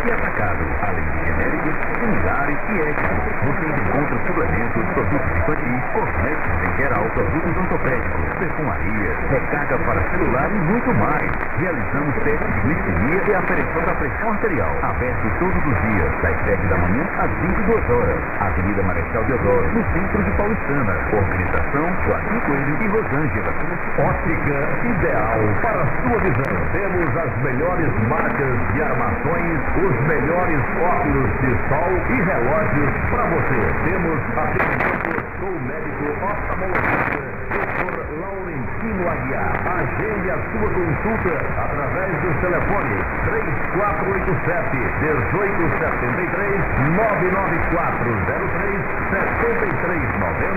e atacado, além de genéricos, similares e éticos. Você encontra suplementos, produtos infantis, cosméticos em geral, produtos ortopédicos, perfumaria, recarga para celular e muito mais. Realizamos testes de glicemia e aferição da pressão arterial. Aberto todos os dias, das 7 da manhã às 22 horas. Avenida Marechal Deodoro, no centro de Paulistana. Organização Joaquim Coelho e Rosângela. Ótica Ideal para sua visão. Temos as melhores marcas de armações, os melhores óculos de sol e relógios para você. Temos atendimento com o médico oftalmologista Dr. Laurentino Aguiar. Agende a sua consulta através do telefone 3487-1873 99403-7390.